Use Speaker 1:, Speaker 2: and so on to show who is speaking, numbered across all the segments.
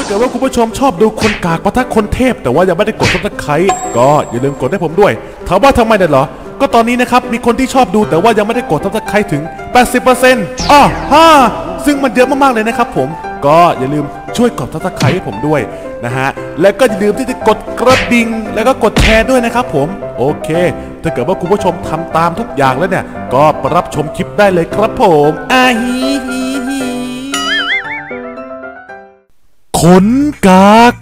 Speaker 1: กิดว่าคุณผู้ชมชอบดูคนกากปะทะคนเทพแต่ว่ายังไม่ได้กดซับสไครต์ก็อย่าลืมกดให้ผมด้วยถามว่าทำไมเนี่ยเหรอก็ตอนนี้นะครับมีคนที่ชอบดูแต่ว่ายังไม่ได้กดซับสไครต์ถึง 80% ซึ่งมันเยอะมากๆเลยนะครับผมก็อย่าลืมช่วยกดซับสไครต์ให้ผมด้วยนะฮะและก็อย่าลืมที่จะกดกระดิ่งแล้วก็กดแชร์ด้วยนะครับผมโอเคถ้าเกิดว่าคุณผู้ชมทำตามทุกอย่างแล้วเนี่ยก็รับชมคลิปได้เลยครับผมขนกาก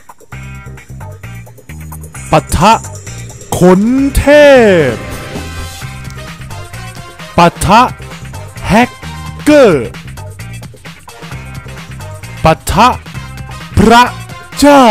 Speaker 1: ปะทะขนเทพปะทะแฮกเกอร์ปะทะพระเจ้า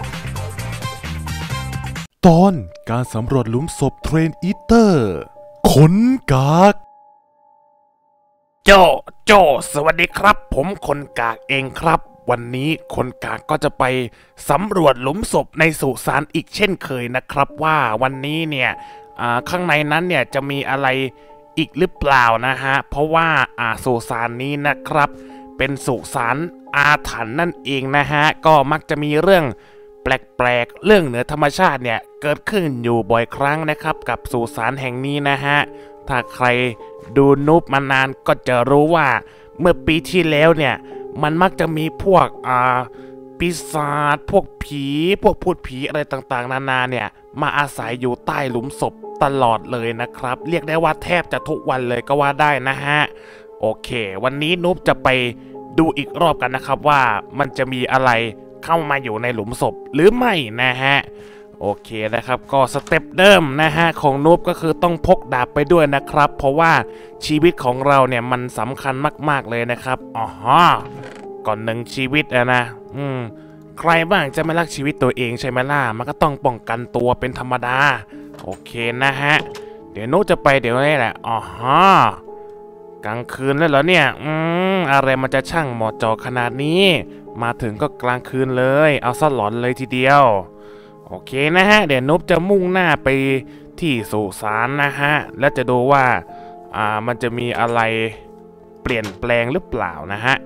Speaker 1: ตอนการสำรวจหลุมศพเทรนอีเตอร์ขนกากโจสวัสดีครับผมคนกากเองครับวันนี้คนกากก็จะไปสำรวจหลุมศพในสุสานอีกเช่นเคยนะครับว่าวันนี้เนี่ยข้างในนั้นเนี่ยจะมีอะไรอีกหรือเปล่านะฮะเพราะว่าสุสานนี้นะครับเป็นสุสานอาถรรพ์นั่นเองนะฮะก็มักจะมีเรื่องแปลกๆเรื่องเหนือธรรมชาติเนี่ยเกิดขึ้นอยู่บ่อยครั้งนะครับกับสุสานแห่งนี้นะฮะถ้าใครดูนูบมานานก็จะรู้ว่าเมื่อปีที่แล้วเนี่ยมันมักจะมีพวกปีศาจพวกผีพวกพูดผีอะไรต่างๆนานาเนี่ยมาอาศัยอยู่ใต้หลุมศพตลอดเลยนะครับเรียกได้ว่าแทบจะทุกวันเลยก็ว่าได้นะฮะโอเควันนี้นุ๊บจะไปดูอีกรอบกันนะครับว่ามันจะมีอะไรเข้ามาอยู่ในหลุมศพหรือไม่นะฮะโอเคนะครับก็สเต็ปเดิมนะฮะของนุ๊บก็คือต้องพกดาบไปด้วยนะครับเพราะว่าชีวิตของเราเนี่ยมันสำคัญมากๆเลยนะครับก่อนหนึ่งชีวิตนะใครบ้างจะไม่รักชีวิตตัวเองใช่ไหมล่ะมันก็ต้องป้องกันตัวเป็นธรรมดาโอเคนะฮะเดี๋ยวนุ๊บจะไปเดี๋ยวนี้แหละกลางคืนแล้วเหรอเนี่ยอะไรมันจะช่างเหมาะเจาะขนาดนี้มาถึงก็กลางคืนเลยเอาซะหลอนเลยทีเดียวโอเคนะฮะเดี๋ยวนุ๊บจะมุ่งหน้าไปที่สุสานนะฮะแล้วจะดูว่ามันจะมีอะไรเปลี่ยนแปลงหรือเปล่านะฮะ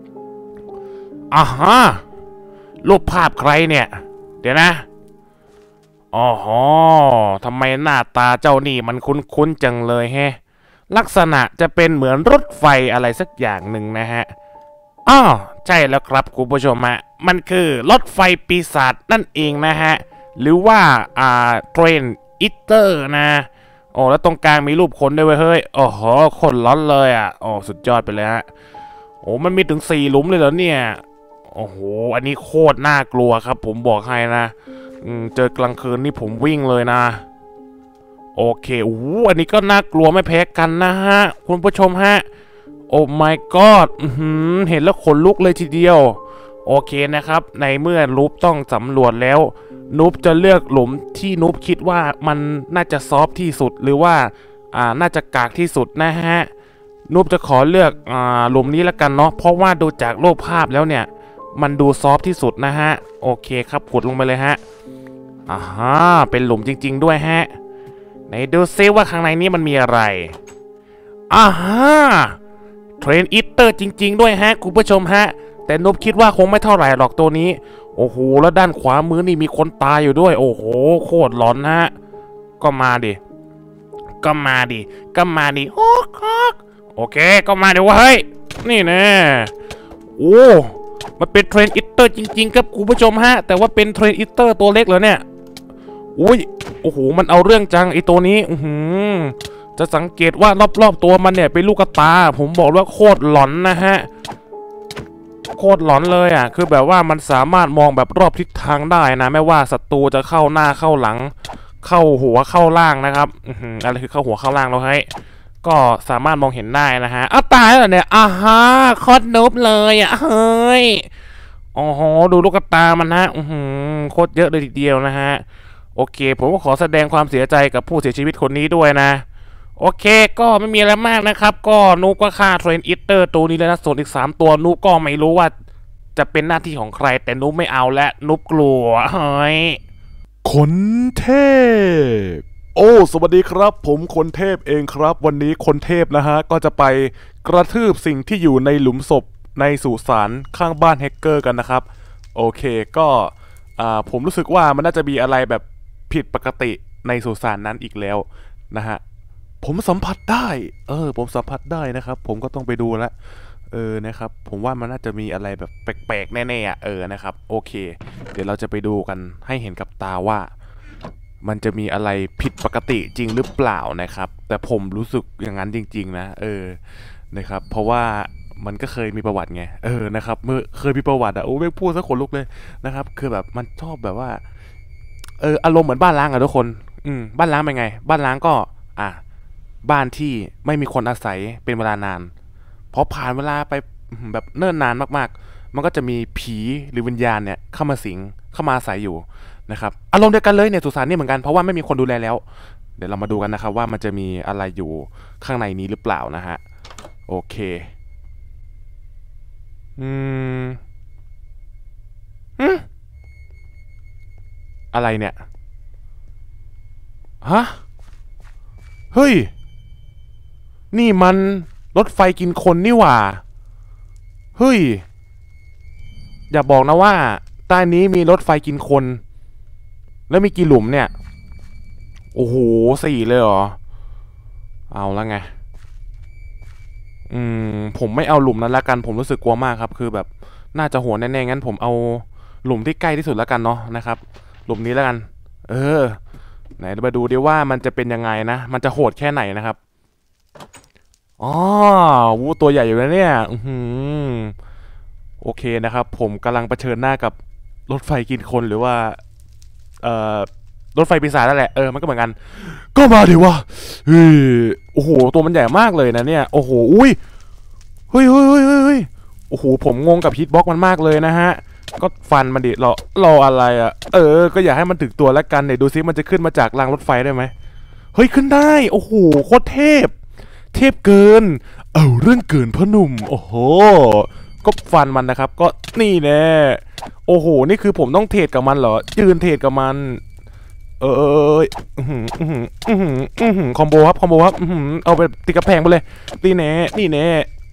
Speaker 1: รูปภาพใครเนี่ยเดี๋ยวนะทำไมหน้าตาเจ้านี่มันคุ้นๆจังเลยแฮะลักษณะจะเป็นเหมือนรถไฟอะไรสักอย่างหนึ่งนะฮะใช่แล้วครับคุณผู้ชมฮะมันคือรถไฟปีศาจนั่นเองนะฮะหรือว่าเทรนอิเตอร์นะแล้วตรงกลางมีรูปคนด้วยเฮ้ยคนล้อนเลยสุดยอดไปเลยฮะมันมีถึง4หลุมเลยเหรอเนี่ยอันนี้โคตรน่ากลัวครับผมบอกให้นะเจอกลางคืนนี่ผมวิ่งเลยนะโอเคอันนี้ก็น่ากลัวไม่แพ้กันนะฮะคุณผู้ชมฮะโอ้ my god เห็นแล้วขนลุกเลยทีเดียวโอเคนะครับในเมื่อนูบต้องสำรวจแล้วนูบจะเลือกหลุมที่นูบคิดว่ามันน่าจะซอฟที่สุดหรือว่าน่าจะกากที่สุดนะฮะนูบจะขอเลือกหลุมนี้แล้วกันเนาะเพราะว่าดูจากรูปภาพแล้วเนี่ยมันดูซอฟที่สุดนะฮะโอเคครับขุดลงไปเลยฮะเป็นหลุมจริงๆด้วยฮะไหนดูซิว่าข้างในนี้มันมีอะไรเทรนอีเตอร์จริงๆด้วยฮะคุณผู้ชมฮะแต่นุ๊บคิดว่าคงไม่เท่าไหร่หรอกตัวนี้แล้วด้านขวามือนี่มีคนตายอยู่ด้วยโคตรหลอนฮะก็มาดิโอเคก็มาเดี๋ยวว่าเฮ้ยนี่นะมันเป็นเทรนอีเตอร์จริงๆครับคุณผู้ชมฮะแต่ว่าเป็นเทรนอีเตอร์ตัวเล็กเหรอเนี่ยมันเอาเรื่องจังไอตัวนี้จะสังเกตว่ารอบๆตัวมันเนี่ยเป็นลูกตาผมบอกว่าโคตรหลอนนะฮะโคตรหลอนเลยคือแบบว่ามันสามารถมองแบบรอบทิศทางได้นะไม่ว่าศัตรูจะเข้าหน้าเข้าหลังเข้าหัวเข้าล่างนะครับอะไรคือเข้าหัวเข้าล่างแล้วให้ก็สามารถมองเห็นได้นะฮะตายแล้วเนี่ยโคตรนุบเลยเฮ้ยดูลูกตามันนะโคตรเยอะเลยทีเดียวนะฮะโอเคผมก็ขอแสดงความเสียใจกับผู้เสียชีวิตคนนี้ด้วยนะโอเคก็ไม่มีอะไรมากนะครับก็นูก็ฆ่าเทรนอีเตอร์ตัวนี้แล้วนะส่วนอีก3ตัวนูก็ไม่รู้ว่าจะเป็นหน้าที่ของใครแต่นูไม่เอาและนูกลัวเฮ้ยขนเทพสวัสดีครับผมคนเทพเองครับวันนี้คนเทพนะฮะก็จะไปกระทืบสิ่งที่อยู่ในหลุมศพในสุสานข้างบ้านแฮกเกอร์กันนะครับโอเคก็ผมรู้สึกว่ามันน่าจะมีอะไรแบบผิดปกติในสุสานนั้นอีกแล้วนะฮะผมสัมผัสได้ผมสัมผัสได้นะครับผมก็ต้องไปดูแล้วนะครับผมว่ามันน่าจะมีอะไรแบบแปลกๆแน่ๆนะครับโอเคเดี๋ยวเราจะไปดูกันให้เห็นกับตาว่ามันจะมีอะไรผิดปกติจริงหรือเปล่านะครับแต่ผมรู้สึกอย่างนั้นจริงๆนะนะครับเพราะว่ามันก็เคยมีประวัติไงนะครับเมื่อเคยมีประวัติโอ้ไม่พูดซะขนลุกเลยนะครับคือแบบมันชอบแบบว่าอารมณ์เหมือนบ้านล้างอะทุกคนบ้านล้างเป็นไงบ้านล้างก็บ้านที่ไม่มีคนอาศัยเป็นเวลานานพอผ่านเวลาไปแบบเนิ่นนานมากๆมันก็จะมีผีหรือวิญญาณเนี่ยเข้ามาสิงเข้ามาอาศัยอยู่นะครับอารมณ์เดียวกันเลยเนี่ยสุสานนี่เหมือนกันเพราะว่าไม่มีคนดูแลแล้วเดี๋ยวเรามาดูกันนะครับว่ามันจะมีอะไรอยู่ข้างในนี้หรือเปล่านะฮะโอเคอะไรเนี่ยฮะเฮ้ยนี่มันรถไฟกินคนนี่หว่าเฮ้ยอย่าบอกนะว่าใต้นี้มีรถไฟกินคนแล้วมีกี่หลุมเนี่ยโอ้โห4เลยเหรอเอาแล้วไงผมไม่เอาหลุมนั้นละกันผมรู้สึกกลัวมากครับคือแบบน่าจะโหดแน่ๆงั้นผมเอาหลุมที่ใกล้ที่สุดแล้วกันเนาะนะครับหลุมนี้แล้วกันไหนมาดูดิว่ามันจะเป็นยังไงนะมันจะโหดแค่ไหนนะครับอ๋อวูตัวใหญ่อยู่นะเนี่ยโอเคนะครับผมกำลังเผชิญหน้ากับรถไฟกินคนหรือว่าเอ่อรถไฟปีศาจนั่นแหละมันก็เหมือนกันก็มาดิวะเฮ้ยโอ้โหตัวมันใหญ่มากเลยนะเนี่ยโอ้โหอุ้ยเฮ้ยโอ้โหผมงงกับฮิตบ็อกมันมากเลยนะฮะก็ฟันมันดิรออะไรอ่ะก็อยากให้มันถึงตัวแล้วกันเนี่ยดูซิมันจะขึ้นมาจากรางรถไฟได้ไหมเฮ้ยขึ้นได้โอ้โหโคตรเทพเกินเอาเรื่องเกินพ่อหนุ่มโอ้โหก็ฟันมันนะครับก็นี่แน่โอ้โหนี่คือผมต้องเทรดกับมันเหรอยืนเทรดกับมันคอมโบครับเอาไปติดกระแพงไปเลยตีแน่นี่แน่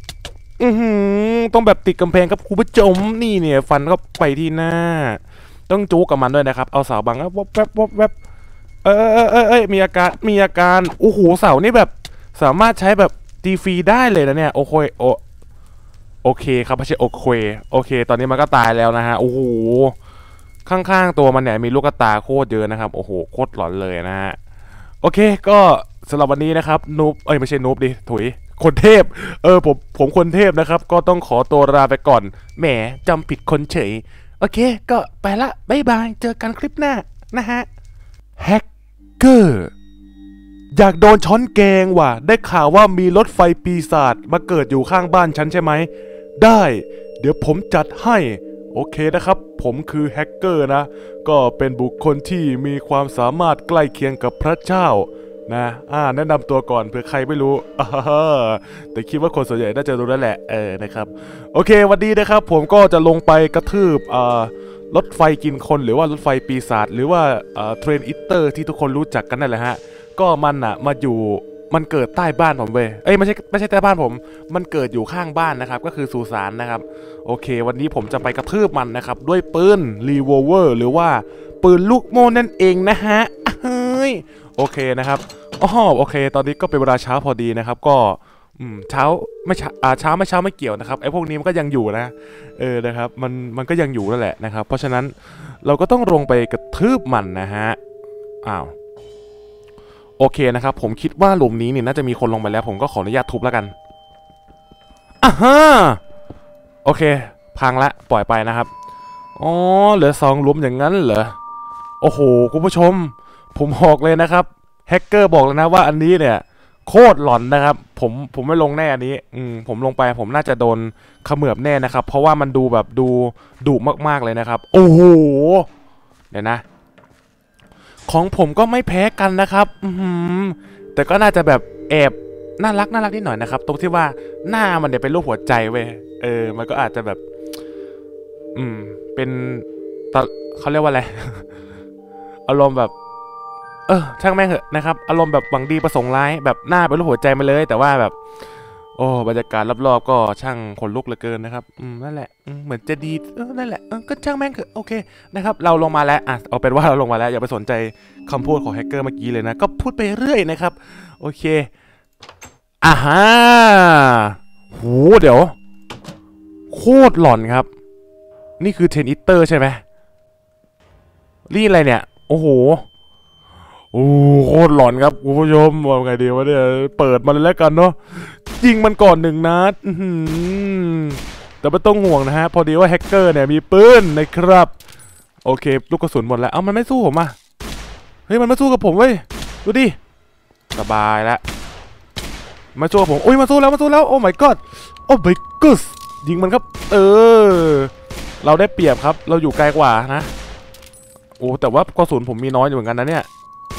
Speaker 1: ต้องแบบติดกำแพงครับคุณผู้ชมนี่เนี่ยฟันก็ไปที่หน้าต้องจู๊กับมันด้วยนะครับเอาเสาบังวบแวบมีอาการโอ้โหเสานี่แบบสามารถใช้แบบตีฟรีได้เลยนะเนี่ยโอเคครับไม่ใช่โอเคตอนนี้มันก็ตายแล้วนะฮะโอ้โหข้างๆตัวมันเนี่ยมีลูกตาโคตรเยอะนะครับโอ้โหโคตรหลอนเลยนะฮะโอเคก็สำหรับวันนี้นะครับนูบไม่ใช่นูบดิถุยคนเทพผมคนเทพนะครับก็ต้องขอตัวลาไปก่อนแหมจำผิดคนเฉยโอเคก็ไปละบ๊ายบายเจอกันคลิปหน้านะฮะแฮกเกอร์อยากโดนช้อนแกงว่ะได้ข่าวว่ามีรถไฟปีศาจมาเกิดอยู่ข้างบ้านฉันใช่ไหมได้เดี๋ยวผมจัดให้โอเคนะครับผมคือแฮกเกอร์นะก็เป็นบุคคลที่มีความสามารถใกล้เคียงกับพระเจ้านะแนะนำตัวก่อนเผื่อใครไม่รู้แต่คิดว่าคนส่วนใหญ่น่าจะรู้แล้วแหละนะครับโอเควันนี้นะครับผมก็จะลงไปกระทืบรถไฟกินคนหรือว่ารถไฟปีศาจหรือว่าเทรนอิตเตอร์ที่ทุกคนรู้จักกันนั่นแหละฮะก็มันมาอยู่มันเกิดใต้บ้านผมเว้ยไม่ใช่ใต้บ้านผมมันเกิดอยู่ข้างบ้านนะครับก็คือสุสานนะครับโอเควันนี้ผมจะไปกระทืบมันนะครับด้วยปืนรีโวลเวอร์หรือว่าปืนลูกโม่นั่นเองนะฮะโอเคนะครับโอเคตอนนี้ก็เป็นเวลาเช้าพอดีนะครับก็เช้าไม่เช้าไม่เกี่ยวนะครับไอ้พวกนี้มันก็ยังอยู่นะนะครับมันก็ยังอยู่นั่นแหละนะครับเพราะฉะนั้นเราก็ต้องลงไปกระทืบมันนะฮะโอเคนะครับผมคิดว่าหลุมนี้เนี่ยน่าจะมีคนลงไปแล้วผมก็ขออนุญาตทุบแล้วกันโอเคพังละปล่อยไปนะครับเหลือ2หลุมอย่างนั้นเหรอโอ้โหคุณผู้ชมผมบอกเลยนะครับแฮกเกอร์บอกเลยนะว่าอันนี้เนี่ยโคตรหลอนนะครับผมไม่ลงแน่อันนี้ผมลงไปผมน่าจะโดนเขมือบแน่นะครับเพราะว่ามันดูแบบดูดุมากๆเลยนะครับโอ้โหเดี๋ยวนะของผมก็ไม่แพ้กันนะครับแต่ก็น่าจะแบบแอบน่ารักนิดหน่อยนะครับตรงที่ว่าหน้ามันเนี่ยเป็นรูปหัวใจเว้ยมันก็อาจจะแบบเป็นเขาเรียกว่าอะไร อารมณ์แบบช่างแม่งเหอะนะครับอารมณ์แบบหวังดีประสงค์ร้ายแบบหน้าเป็นรูปหัวใจมาเลยแต่ว่าแบบโอ้บรรยากาศรอบๆก็ช่างขนลุกเหลือเกินนะครับนั่นแหละเหมือนจะดีนั่นแหละก็ช่างแม่งเถอะโอเคนะครับเราลงมาแล้วเอาเป็นว่าเราลงมาแล้วอย่าไปสนใจคำพูดของแฮกเกอร์เมื่อกี้เลยนะก็พูดไปเรื่อยนะครับโอเคฮะโหเดี๋ยวโคตรหลอนครับนี่คือเทนอิเตอร์ใช่ไหมนี่อะไรเนี่ยโอ้โหโคตรหลอนครับคุณผู้ชมว่าไงดีวะเนี่ยเปิดมาเลยแล้วกันเนาะยิงมันก่อน1 นัดแต่ไม่ต้องห่วงนะฮะพอดีว่าแฮกเกอร์เนี่ยมีปืนนะครับโอเคลูกกระสุนหมดแล้วมันไม่สู้ผมอ่ะเฮ้ยมันไม่สู้กับผมเว้ยดูดิสบายแล้วมาสู้กับผมมาสู้แล้วโอ้ my god โอ้ my god ยิงมันครับเราได้เปรียบครับเราอยู่ไกลกว่านะโอ้แต่ว่ากระสุนผมมีน้อยอยู่เหมือนกันนะเนี่ย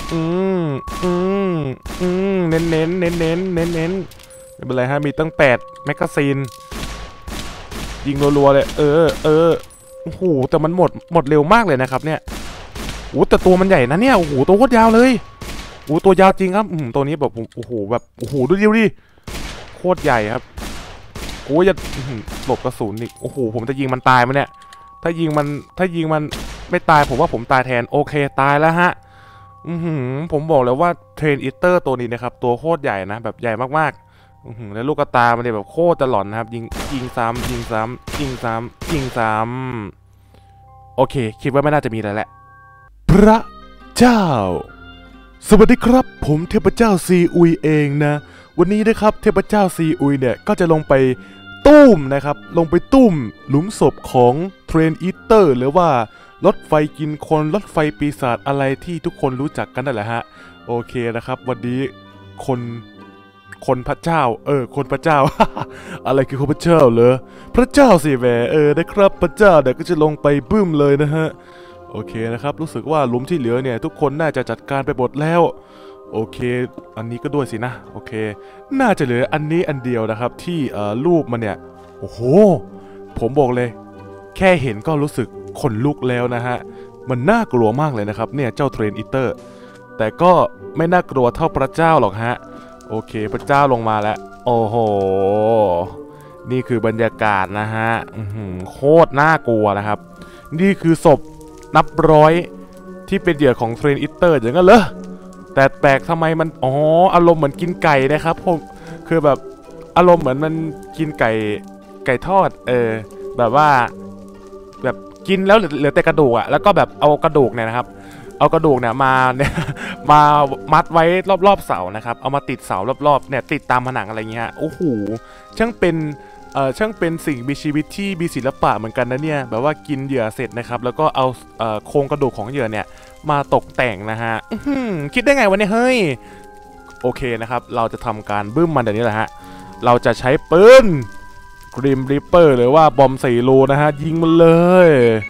Speaker 1: เน้นไม่เป็นไรฮะมีตั้ง8 แมกกาซีนยิงรัวๆเลยโอ้โหแต่มันหมดเร็วมากเลยนะครับเนี่ยโอ้แต่ตัวมันใหญ่นะเนี่ยโอ้โหตัวโคตรยาวเลยโอ้ตัวยาวจริงครับตัวนี้แบบโอ้โหแบบโอ้โหดูดิโคตรใหญ่ครับโอ้ยจะหลบกระสุนอีกโอ้โหผมจะยิงมันตายมั้ยเนี่ยถ้ายิงมันไม่ตายผมว่าผมตายแทนโอเคตายแล้วฮะผมบอกเลยว่าเทรนอิเตอร์ตัวนี้นะครับตัวโคตรใหญ่นะแบบใหญ่มากๆแล้วลูกกระตามันเนี่ยแบบโคตรจะหลอนนะครับยิงซ้ำโอเคคิดว่าไม่น่าจะมีอะไรแหละพระเจ้าสวัสดีครับผมเทพเจ้าซีอุยเองนะวันนี้นะครับเทพเจ้าซีอุยเนี่ยก็จะลงไปตุ้มนะครับลงไปตุ้มหลุมศพของเทรนอิเตอร์หรือว่ารถไฟกินคนรถไฟปีศาจอะไรที่ทุกคนรู้จักกันนั่นแหละฮะโอเคนะครับวันนี้คนพระเจ้าคนพระเจ้า อะไรคือคนพระเจ้าเหรอพระเจ้าสิแหมนะครับพระเจ้าเดี๋ยวก็จะลงไปบึ้มเลยนะฮะโอเคนะครับรู้สึกว่าหลุมที่เหลือเนี่ยทุกคนน่าจะจัดการไปหมดแล้วโอเคอันนี้ก็ด้วยสินะโอเคน่าจะเหลืออันนี้อันเดียวนะครับที่รูปมันเนี่ยโอ้โหผมบอกเลยแค่เห็นก็รู้สึกขนลุกแล้วนะฮะมันน่ากลัวมากเลยนะครับเนี่ยเจ้าเทรนอิเตอร์แต่ก็ไม่น่ากลัวเท่าพระเจ้าหรอกฮะโอเคพระเจ้าลงมาแล้วโอ้โหนี่คือบรรยากาศนะฮะโคตรน่ากลัวนะครับนี่คือศพนับร้อยที่เป็นเหยื่อของเทรนอิเตอร์อย่างนั้นเหรอแต่แปลกทำไมมันอารมณ์เหมือนกินไก่นะครับผมคือแบบอารมณ์เหมือนมันกินไก่ทอดแบบว่าแบบกินแล้วเหลือแต่กระดูกแล้วก็แบบเอากระดูกเนี่ยนะครับเอากระดูกเนี่ยมามัดไว้รอบๆเสานะครับเอามาติดเสารอบๆเนี่ยติดตามผนังอะไรเงี้ยโอ้โหช่างเป็นสิ่งมีชีวิตที่มีศิลปะเหมือนกันนะเนี่ยแบบว่ากินเหยื่อเสร็จนะครับแล้วก็เอาโครงกระดูกของเหยื่อเนี่ยมาตกแต่งนะฮะคิดได้ไงวะเนี่ยเฮ้ยโอเคนะครับเราจะทำการบึ้มมันเดี๋ยวนี้แหละฮะเราจะใช้ปืนกริมริปเปอร์หรือว่าบอม4 รูนะฮะยิงมันเลย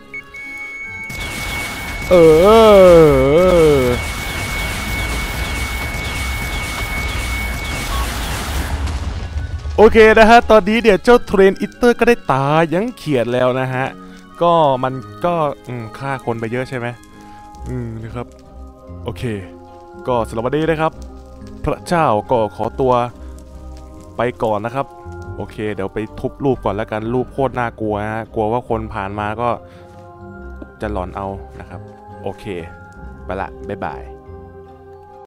Speaker 1: โอเคนะฮะตอนนี้เดี๋ยวเจ้าเทรนอิเตอร์ก็ได้ตายยังเขียดแล้วนะฮะก็มันก็ฆ่าคนไปเยอะใช่ไหมนะครับโอเคก็สำหรับวันนี้นะครับพระเจ้าก็ขอตัวไปก่อนนะครับโอเคเดี๋ยวไปทุบรูปก่อนแล้วกันรูปโคตรน่ากลัวฮะกลัวว่าคนผ่านมาก็จะหลอนเอานะครับโอเคไปละบ๊ายบาย